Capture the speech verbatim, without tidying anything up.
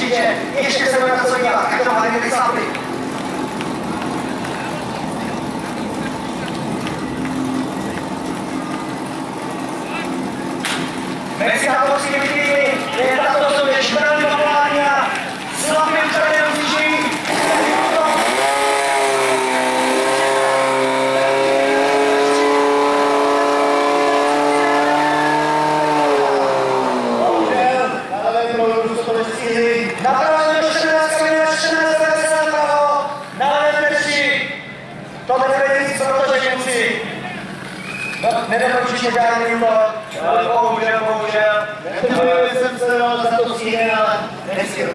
určitě, ještě se bude na co dívat, jak to máte ty sápy. Mexikátorskými týmy je tato sobě čtvrtý papování a slavným červeným kříží. Na pravém do čtrnáct minut, čtrnáct devadesát napravo, na levém tři. To nebude nic, protože kluci. No, nedokončíš žádný útok, ale bohužel, bohužel. Nebudu jsem se za to stříhne, ale nechci.